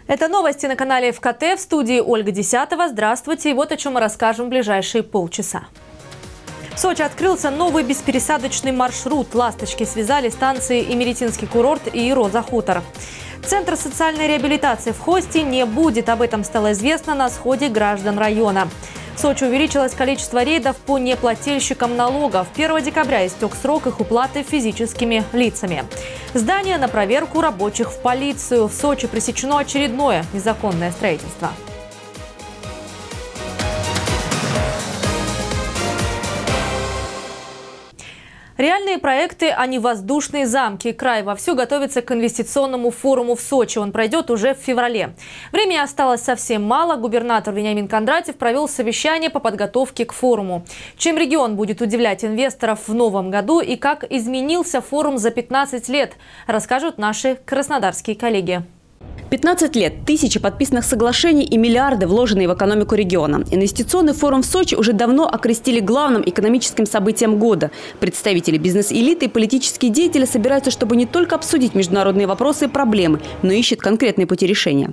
Это новости на канале ФКТ. В студии Ольга Десятова. Здравствуйте. И вот о чем мы расскажем в ближайшие полчаса. В Сочи открылся новый беспересадочный маршрут. «Ласточки» связали станции Имеретинский курорт и Роза-Хутор. Центр социальной реабилитации в Хосте не будет. Об этом стало известно на сходе граждан района. В Сочи увеличилось количество рейдов по неплательщикам налогов. 1 декабря истек срок их уплаты физическими лицами. Здание на проверку рабочих в полицию. В Сочи пресечено очередное незаконное строительство. Реальные проекты, а не воздушные замки. Край вовсю готовится к инвестиционному форуму в Сочи. Он пройдет уже в феврале. Времени осталось совсем мало. Губернатор Вениамин Кондратьев провел совещание по подготовке к форуму. Чем регион будет удивлять инвесторов в новом году и как изменился форум за 15 лет, расскажут наши краснодарские коллеги. 15 лет, тысячи подписанных соглашений и миллиарды, вложенные в экономику региона. Инвестиционный форум в Сочи уже давно окрестили главным экономическим событием года. Представители бизнес-элиты и политические деятели собираются, чтобы не только обсудить международные вопросы и проблемы, но и ищут конкретные пути решения.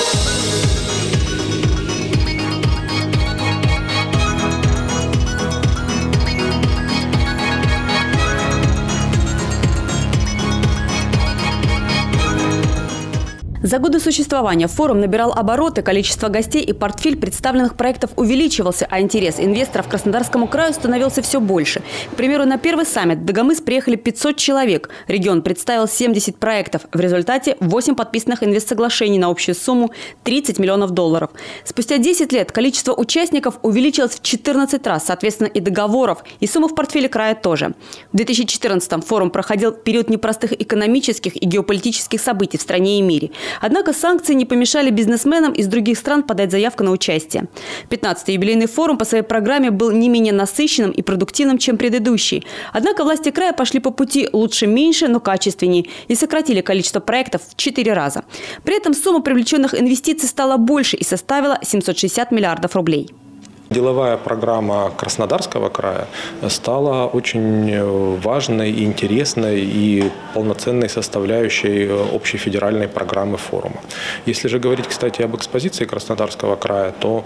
За годы существования форум набирал обороты, количество гостей и портфель представленных проектов увеличивался, а интерес инвесторов к Краснодарскому краю становился все больше. К примеру, на первый саммит в Дагомыс приехали 500 человек. Регион представил 70 проектов. В результате 8 подписанных инвестсоглашений на общую сумму $30 миллионов. Спустя 10 лет количество участников увеличилось в 14 раз, соответственно, и договоров, и сумма в портфеле края тоже. В 2014-м форум проходил период непростых экономических и геополитических событий в стране и мире. Однако санкции не помешали бизнесменам из других стран подать заявку на участие. 15-й юбилейный форум по своей программе был не менее насыщенным и продуктивным, чем предыдущий. Однако власти края пошли по пути лучше меньше, но качественнее и сократили количество проектов в 4 раза. При этом сумма привлеченных инвестиций стала больше и составила 760 миллиардов рублей. Деловая программа Краснодарского края стала очень важной, интересной и полноценной составляющей общей федеральной программы форума. Если же говорить, кстати, об экспозиции Краснодарского края, то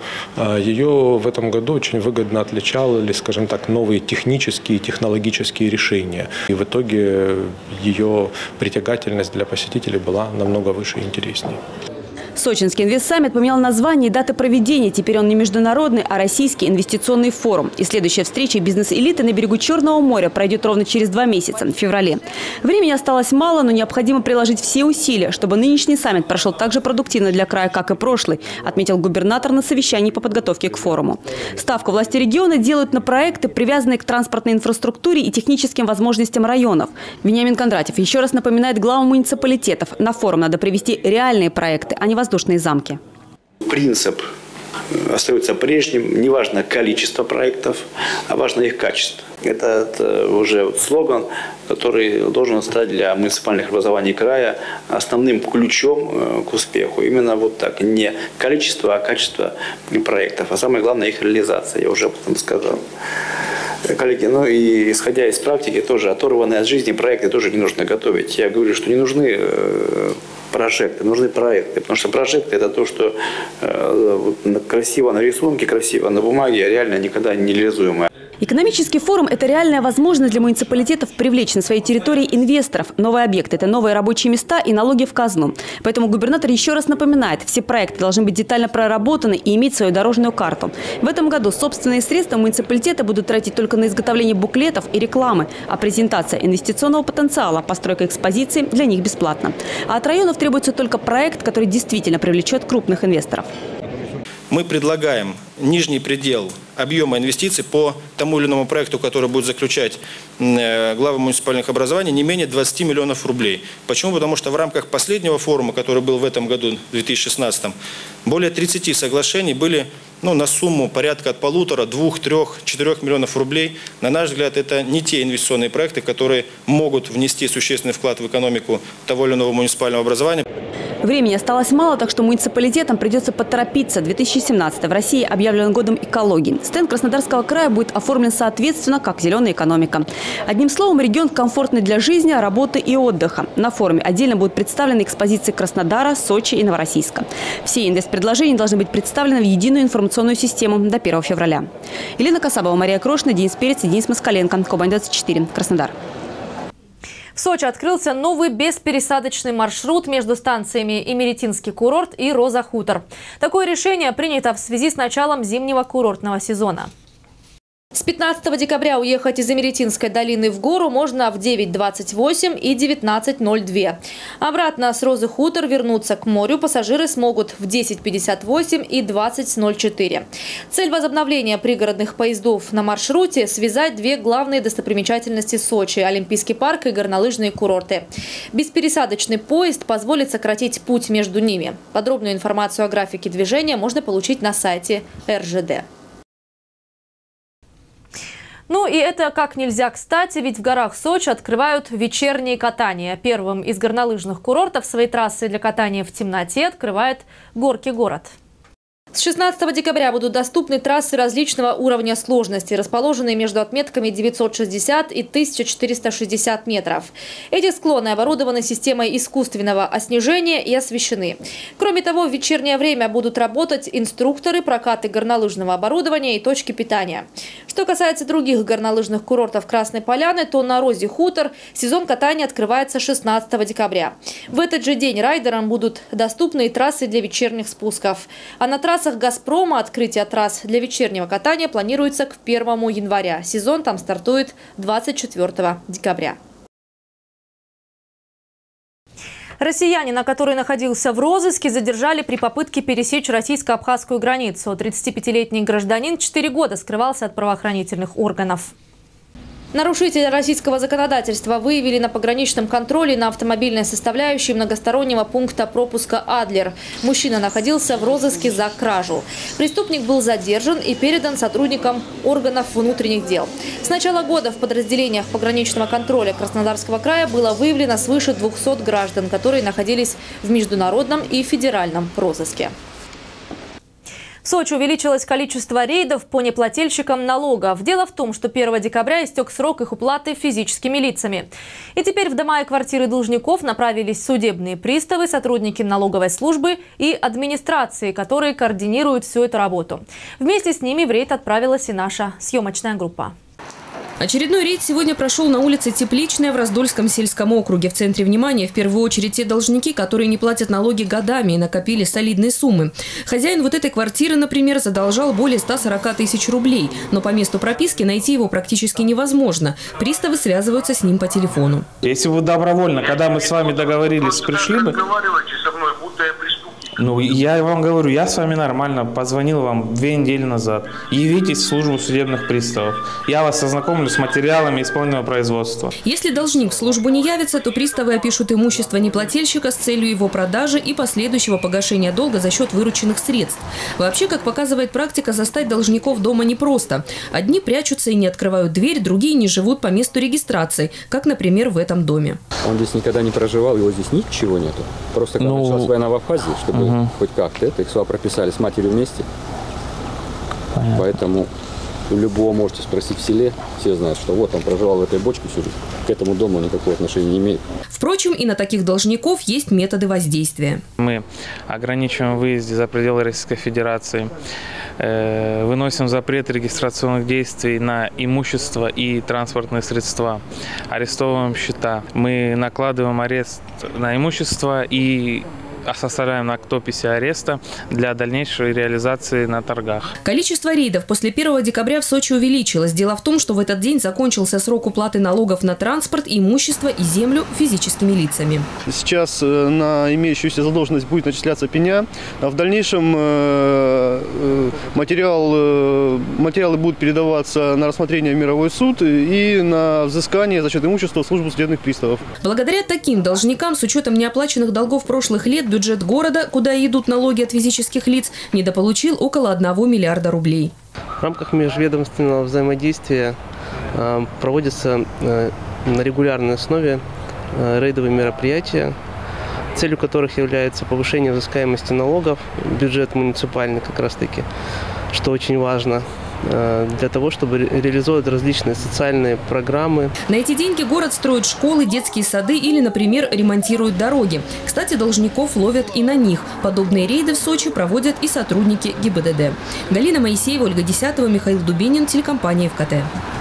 ее в этом году очень выгодно отличали, скажем так, новые технические и технологические решения. И в итоге ее притягательность для посетителей была намного выше и интереснее. Сочинский инвестсаммит поменял название и даты проведения. Теперь он не международный, а российский инвестиционный форум. И следующая встреча бизнес-элиты на берегу Черного моря пройдет ровно через 2 месяца, в феврале. Времени осталось мало, но необходимо приложить все усилия, чтобы нынешний саммит прошел так же продуктивно для края, как и прошлый, отметил губернатор на совещании по подготовке к форуму. Ставку власти региона делают на проекты, привязанные к транспортной инфраструктуре и техническим возможностям районов. Вениамин Кондратьев еще раз напоминает главам муниципалитетов: на форум надо привести реальные проекты, а не воздушные замки. Принцип остается прежним. Не важно количество проектов, а важно их качество. Это уже слоган, который должен стать для муниципальных образований края основным ключом к успеху. Именно вот так. Не количество, а качество проектов. А самое главное их реализация. Я уже об этом сказал. Коллеги, ну и исходя из практики, тоже оторванные от жизни проекты тоже не нужно готовить. Я говорю, что не нужны прожекты, нужны проекты. Потому что прожекты – это то, что красиво на рисунке, красиво на бумаге, а реально никогда не реализуемо. Экономический форум – это реальная возможность для муниципалитетов привлечь на своей территории инвесторов. Новые объекты – это новые рабочие места и налоги в казну. Поэтому губернатор еще раз напоминает: все проекты должны быть детально проработаны и иметь свою дорожную карту. В этом году собственные средства муниципалитета будут тратить только на изготовление буклетов и рекламы, а презентация инвестиционного потенциала, постройка экспозиции для них бесплатна. А от районов требуется только проект, который действительно привлечет крупных инвесторов. Мы предлагаем нижний предел объема инвестиций по тому или иному проекту, который будет заключать главы муниципальных образований, не менее 20 миллионов рублей. Почему? Потому что в рамках последнего форума, который был в этом году, в 2016, более 30 соглашений были на сумму порядка от 1,5, 2, 3, 4 миллионов рублей. На наш взгляд, это не те инвестиционные проекты, которые могут внести существенный вклад в экономику того или иного муниципального образования. Времени осталось мало, так что муниципалитетам придется поторопиться. 2017 в России объявлен годом экологии. Стенд Краснодарского края будет оформлен соответственно, как зеленая экономика. Одним словом, регион комфортный для жизни, работы и отдыха. На форуме отдельно будут представлены экспозиции Краснодара, Сочи и Новороссийска. Все инвестпредложения должны быть представлены в единую информационную систему до 1 февраля. Елена Касабова, Мария Крошина, Денис Перец и Денис Москаленко. Кубань-24, Краснодар. В Сочи открылся новый беспересадочный маршрут между станциями Имеретинский курорт и Роза-Хутор. Такое решение принято в связи с началом зимнего курортного сезона. С 15 декабря уехать из Имеретинской долины в гору можно в 9:28 и 19:02. Обратно с Розы-Хутор вернуться к морю пассажиры смогут в 10:58 и 20:04. Цель возобновления пригородных поездов на маршруте – связать две главные достопримечательности Сочи – Олимпийский парк и горнолыжные курорты. Беспересадочный поезд позволит сократить путь между ними. Подробную информацию о графике движения можно получить на сайте РЖД. Ну и это как нельзя кстати, ведь в горах Сочи открывают вечерние катания. Первым из горнолыжных курортов свои трассы для катания в темноте открывает Горки город. С 16 декабря будут доступны трассы различного уровня сложности, расположенные между отметками 960 и 1460 метров. Эти склоны оборудованы системой искусственного оснежения и освещены. Кроме того, в вечернее время будут работать инструкторы, прокаты горнолыжного оборудования и точки питания. Что касается других горнолыжных курортов Красной Поляны, то на Розе-Хутор сезон катания открывается 16 декабря. В этот же день райдерам будут доступны и трассы для вечерних спусков. А на трассах «Газпрома» открытие трасс для вечернего катания планируется к 1 января. Сезон там стартует 24 декабря. Россиянина, который находился в розыске, задержали при попытке пересечь российско-абхазскую границу. 35-летний гражданин 4 года скрывался от правоохранительных органов. Нарушителя российского законодательства выявили на пограничном контроле на автомобильной составляющей многостороннего пункта пропуска «Адлер». Мужчина находился в розыске за кражу. Преступник был задержан и передан сотрудникам органов внутренних дел. С начала года в подразделениях пограничного контроля Краснодарского края было выявлено свыше 200 граждан, которые находились в международном и федеральном розыске. В Сочи увеличилось количество рейдов по неплательщикам налогов. Дело в том, что 1 декабря истек срок их уплаты физическими лицами. И теперь в дома и квартиры должников направились судебные приставы, сотрудники налоговой службы и администрации, которые координируют всю эту работу. Вместе с ними в рейд отправилась и наша съемочная группа. Очередной рейд сегодня прошел на улице Тепличная в Раздольском сельском округе. В центре внимания в первую очередь те должники, которые не платят налоги годами и накопили солидные суммы. Хозяин вот этой квартиры, например, задолжал более 140 тысяч рублей. Но по месту прописки найти его практически невозможно. Приставы связываются с ним по телефону. Если вы добровольно, когда мы с вами договорились, пришли бы... Ну, я вам говорю, я с вами нормально позвонил вам 2 недели назад. Явитесь в службу судебных приставов. Я вас ознакомлю с материалами исполнительного производства. Если должник в службу не явится, то приставы опишут имущество неплательщика с целью его продажи и последующего погашения долга за счет вырученных средств. Вообще, как показывает практика, застать должников дома непросто. Одни прячутся и не открывают дверь, другие не живут по месту регистрации, как, например, в этом доме. Он здесь никогда не проживал, его здесь ничего нету. Просто когда началась война в Абхазии, чтобы хоть как-то это, их сюда прописали с матерью вместе. Понятно. Поэтому любого можете спросить в селе, все знают, что вот он проживал в этой бочке всю жизнь. К этому дому никакого отношения не имеет. Впрочем, и на таких должников есть методы воздействия. Мы ограничиваем выезды за пределы Российской Федерации, выносим запрет регистрационных действий на имущество и транспортные средства, арестовываем счета. Мы накладываем арест на имущество и составляем акт описи ареста для дальнейшей реализации на торгах. Количество рейдов после 1 декабря в Сочи увеличилось. Дело в том, что в этот день закончился срок уплаты налогов на транспорт, имущество и землю физическими лицами. Сейчас на имеющуюся задолженность будет начисляться пеня. А в дальнейшем материалы будут передаваться на рассмотрение в мировой суд и на взыскание за счет имущества в службу судебных приставов. Благодаря таким должникам с учетом неоплаченных долгов прошлых лет бюджет города, куда идут налоги от физических лиц, недополучил около 1 миллиарда рублей. В рамках межведомственного взаимодействия проводятся на регулярной основе рейдовые мероприятия, целью которых является повышение взыскаемости налогов, бюджет муниципальный как раз таки, что очень важно, для того, чтобы реализовать различные социальные программы. На эти деньги город строит школы, детские сады или, например, ремонтирует дороги. Кстати, должников ловят и на них. Подобные рейды в Сочи проводят и сотрудники ГИБДД. Галина Моисеева, Ольга Десятова, Михаил Дубинин, телекомпания ФКТ.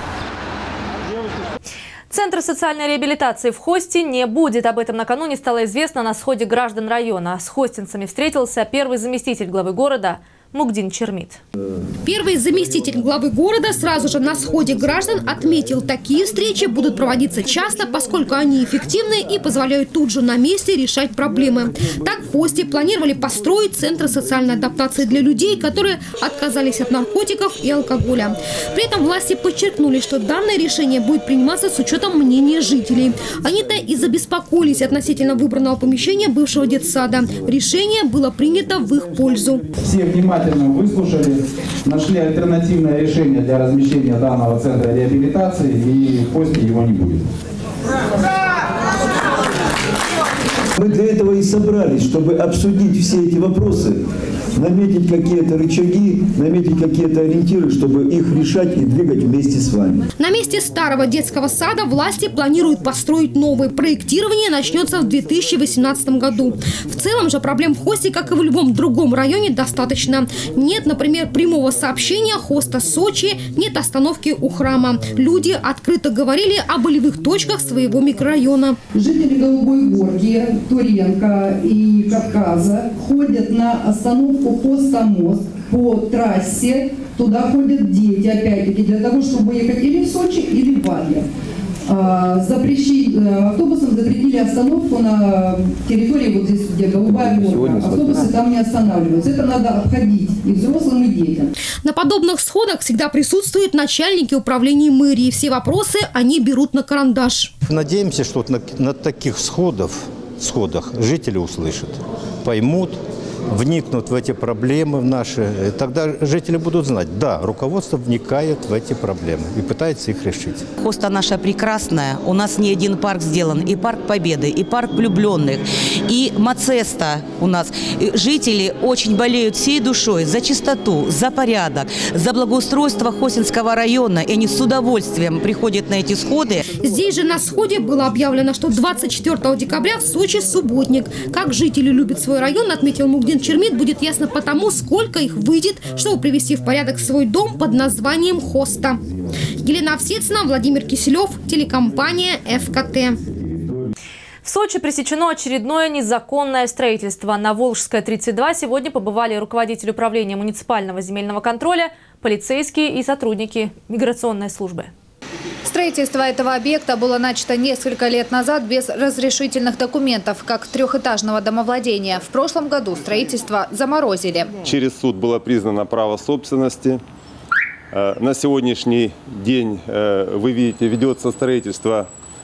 Центр социальной реабилитации в Хосте не будет. Об этом накануне стало известно на сходе граждан района. С хостинцами встретился первый заместитель главы города Мугдин Чермит. Первый заместитель главы города сразу же на сходе граждан отметил, такие встречи будут проводиться часто, поскольку они эффективны и позволяют тут же на месте решать проблемы. Так в Хосте планировали построить центры социальной адаптации для людей, которые отказались от наркотиков и алкоголя. При этом власти подчеркнули, что данное решение будет приниматься с учетом мнения жителей. Они-то и забеспокоились относительно выбранного помещения бывшего детсада. Решение было принято в их пользу. Все внимательно выслушали, нашли альтернативное решение для размещения данного центра реабилитации, и в Хосте его не будет. Мы для этого и собрались, чтобы обсудить все эти вопросы, наметить какие-то рычаги, наметить какие-то ориентиры, чтобы их решать и двигать вместе с вами. На месте старого детского сада власти планируют построить новый. Проектирование начнется в 2018 году. В целом же проблем в Хосте, как и в любом другом районе, достаточно. Нет, например, прямого сообщения Хоста Сочи, нет остановки у храма. Люди открыто говорили о болевых точках своего микрорайона. Жители Голубой Горки, Туренко и Кавказа ходят на остановку Хоста-Мост по трассе. Туда ходят дети, опять-таки, для того, чтобы ехать или в Сочи, или в Адлер. Автобусам запретили остановку на территории, вот здесь, где Голубая Горка. Автобусы там не останавливаются. Это надо обходить и взрослым, и детям. На подобных сходах всегда присутствуют начальники управления мэрии. Все вопросы они берут на карандаш. Надеемся, что на таких сходах жители услышат, поймут, вникнут в эти проблемы наши. Тогда жители будут знать, да, руководство вникает в эти проблемы и пытается их решить. Хоста наша прекрасная. У нас не один парк сделан. И парк Победы, и парк влюбленных, и Мацеста у нас. Жители очень болеют всей душой за чистоту, за порядок, за благоустройство Хостинского района. И они с удовольствием приходят на эти сходы. Здесь же на сходе было объявлено, что 24 декабря в Сочи субботник. Как жители любят свой район, отметил Мугдин Чермит, будет ясно потому, сколько их выйдет, чтобы привести в порядок свой дом под названием Хоста. Елена Овсецина, Владимир Киселев, телекомпания ФКТ. В Сочи пресечено очередное незаконное строительство. На Волжская, 32 сегодня побывали руководитель управления муниципального земельного контроля, полицейские и сотрудники миграционной службы. Строительство этого объекта было начато несколько лет назад без разрешительных документов, как трехэтажного домовладения. В прошлом году строительство заморозили. Через суд было признано право собственности. На сегодняшний день, вы видите, ведется строительство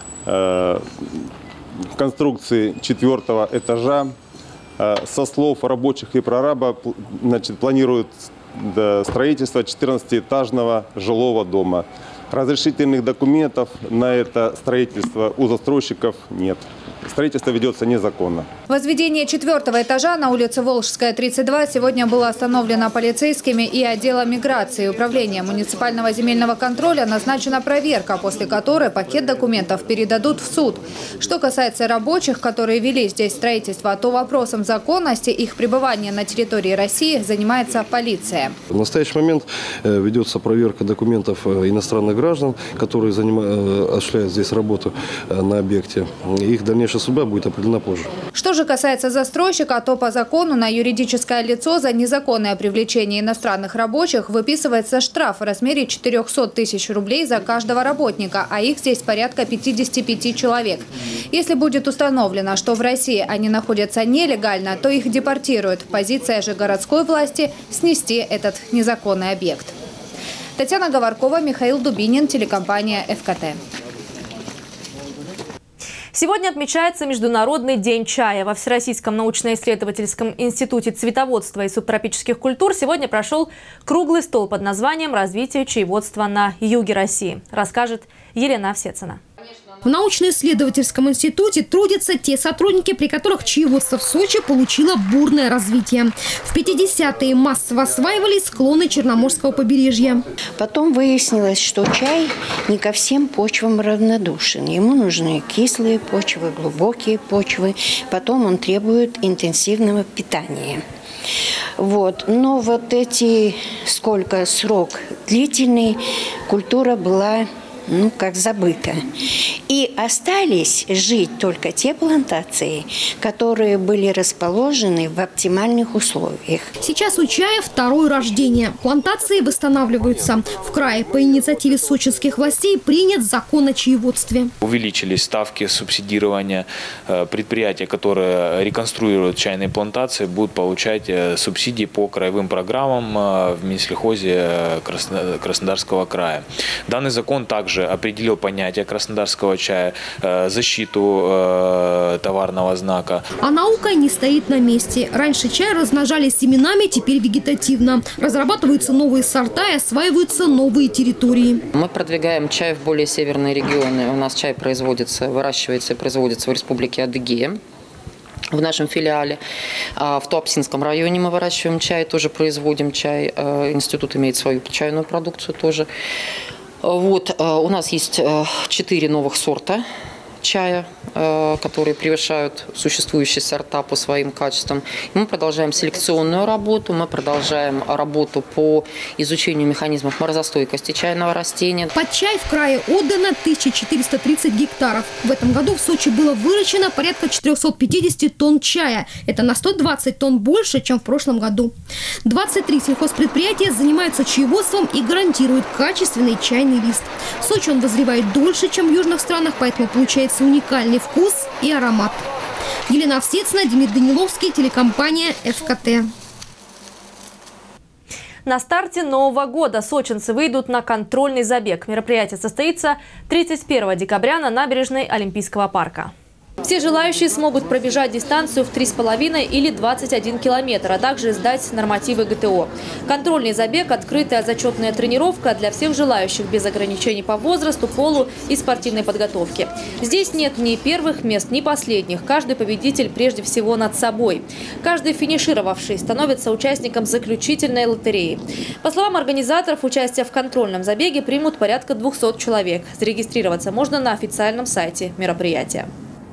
конструкции 4-го этажа. Со слов рабочих и прораба, планируют строительство 14-этажного жилого дома. Разрешительных документов на это строительство у застройщиков нет. Строительство ведется незаконно. Возведение 4-го этажа на улице Волжская, 32 сегодня было остановлено полицейскими и отделом миграции. Управление муниципального земельного контроля назначена проверка, после которой пакет документов передадут в суд. Что касается рабочих, которые вели здесь строительство, то вопросом законности их пребывания на территории России занимается полиция. В настоящий момент ведется проверка документов иностранных граждан, которые осуществляют здесь работу на объекте. Их дальнейшая судьба будет определена позже. Что же касается застройщика, то по закону на юридическое лицо за незаконное привлечение иностранных рабочих выписывается штраф в размере 400 тысяч рублей за каждого работника, а их здесь порядка 55 человек. Если будет установлено, что в России они находятся нелегально, то их депортируют. Позиция же городской власти – снести этот незаконный объект. Татьяна Говоркова, Михаил Дубинин, телекомпания ФКТ. Сегодня отмечается Международный день чая. Во Всероссийском научно-исследовательском институте цветоводства и субтропических культур сегодня прошел круглый стол под названием «Развитие чаеводства на юге России». Расскажет Елена Овсецина. В научно-исследовательском институте трудятся те сотрудники, при которых чаеводство в Сочи получило бурное развитие. В 50-е массово осваивались склоны Черноморского побережья. Потом выяснилось, что чай не ко всем почвам равнодушен. Ему нужны кислые почвы, глубокие почвы. Потом он требует интенсивного питания. Но срок длительный, культура была как забыто. И остались жить только те плантации, которые были расположены в оптимальных условиях. Сейчас у чая второе рождение. Плантации восстанавливаются. В крае по инициативе сочинских властей принят закон о чаеводстве. Увеличились ставки субсидирования. Предприятия, которые реконструируют чайные плантации, будут получать субсидии по краевым программам в Минсельхозе Краснодарского края. Данный закон также определил понятие краснодарского чая, защиту товарного знака. А наука не стоит на месте. Раньше чай размножали семенами, теперь вегетативно. Разрабатываются новые сорта и осваиваются новые территории. Мы продвигаем чай в более северные регионы. У нас чай выращивается и производится в Республике Адыгея. В нашем филиале в Туапсинском районе мы выращиваем чай, тоже производим чай. Институт имеет свою чайную продукцию тоже. У нас есть 4 новых сорта чая, которые превышают существующие сорта по своим качествам. И мы продолжаем селекционную работу, мы продолжаем работу по изучению механизмов морозостойкости чайного растения. Под чай в крае отдано 1430 гектаров. В этом году в Сочи было выращено порядка 450 тонн чая. Это на 120 тонн больше, чем в прошлом году. 23 сельхозпредприятия занимаются чаеводством и гарантируют качественный чайный лист. В Сочи он вызревает дольше, чем в южных странах, поэтому получается уникальный вкус и аромат. Елена Овсецина, Демид Даниловский, телекомпания ФКТ. На старте Нового года сочинцы выйдут на контрольный забег. Мероприятие состоится 31 декабря на набережной Олимпийского парка. Все желающие смогут пробежать дистанцию в 3,5 или 21 километр, а также сдать нормативы ГТО. Контрольный забег – открытая зачетная тренировка для всех желающих без ограничений по возрасту, полу и спортивной подготовки. Здесь нет ни первых мест, ни последних. Каждый победитель прежде всего над собой. Каждый финишировавший становится участником заключительной лотереи. По словам организаторов, участие в контрольном забеге примут порядка 200 человек. Зарегистрироваться можно на официальном сайте мероприятия.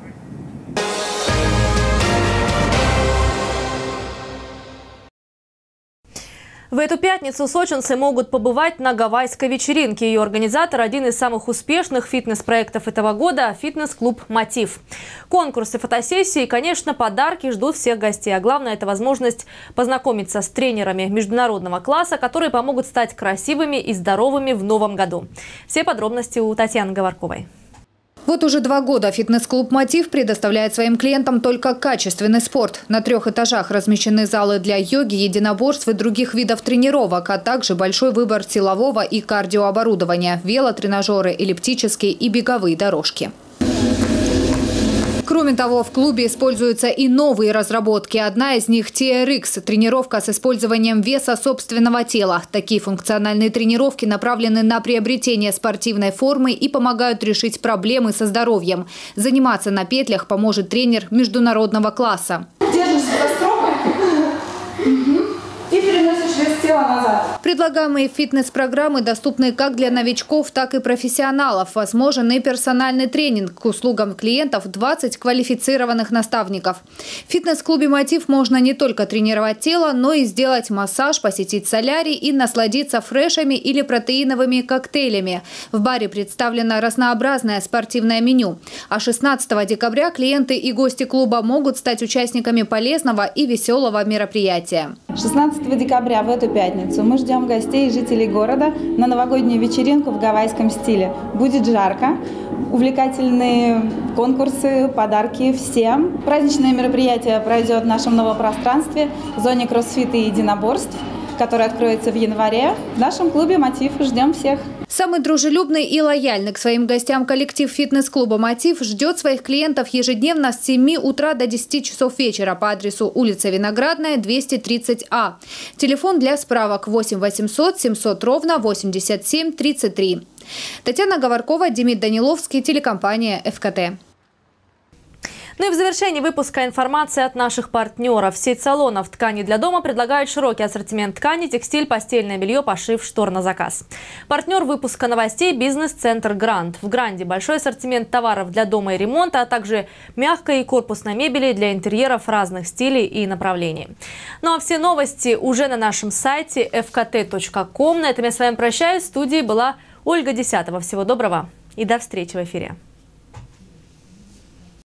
В эту пятницу сочинцы могут побывать на гавайской вечеринке. Ее организатор – один из самых успешных фитнес-проектов этого года – фитнес-клуб «Мотив». Конкурсы, фотосессии и, конечно, подарки ждут всех гостей. А главное – это возможность познакомиться с тренерами международного класса, которые помогут стать красивыми и здоровыми в новом году. Все подробности у Татьяны Говорковой. Вот уже 2 года фитнес-клуб «Мотив» предоставляет своим клиентам только качественный спорт. На 3 этажах размещены залы для йоги, единоборств и других видов тренировок, а также большой выбор силового и кардиооборудования, велотренажеры, эллиптические и беговые дорожки. Кроме того, в клубе используются и новые разработки. Одна из них – TRX – тренировка с использованием веса собственного тела. Такие функциональные тренировки направлены на приобретение спортивной формы и помогают решить проблемы со здоровьем. Заниматься на петлях поможет тренер международного класса. Держишься за стропы и переносишь вес тела назад. Предлагаемые фитнес-программы доступны как для новичков, так и профессионалов. Возможен и персональный тренинг. К услугам клиентов 20 квалифицированных наставников. В фитнес-клубе «Мотив» можно не только тренировать тело, но и сделать массаж, посетить солярий и насладиться фрешами или протеиновыми коктейлями. В баре представлено разнообразное спортивное меню. А 16 декабря клиенты и гости клуба могут стать участниками полезного и веселого мероприятия. 16 декабря в эту пятницу мы ждем гостей и жителей города на новогоднюю вечеринку в гавайском стиле. Будет жарко, увлекательные конкурсы, подарки всем. Праздничное мероприятие пройдет в нашем новом пространстве, в зоне кроссфита и единоборств, которая откроется в январе. В нашем клубе «Мотив» ждем всех. Самый дружелюбный и лояльный к своим гостям коллектив фитнес-клуба «Мотив» ждет своих клиентов ежедневно с 7 утра до 10 часов вечера по адресу улица Виноградная, 230А. Телефон для справок 8 800 700 ровно 87 33. Татьяна Говоркова, Демид Даниловский, телекомпания ФКТ. Ну и в завершении выпуска информация от наших партнеров. Сеть салонов «Ткани для дома» предлагает широкий ассортимент ткани, текстиль, постельное белье, пошив, штор на заказ. Партнер выпуска новостей – бизнес-центр «Грант». В «Гранде» большой ассортимент товаров для дома и ремонта, а также мягкой и корпусной мебели для интерьеров разных стилей и направлений. Ну а все новости уже на нашем сайте fkt.com. На этом я с вами прощаюсь. В студии была Ольга Десятова. Всего доброго и до встречи в эфире.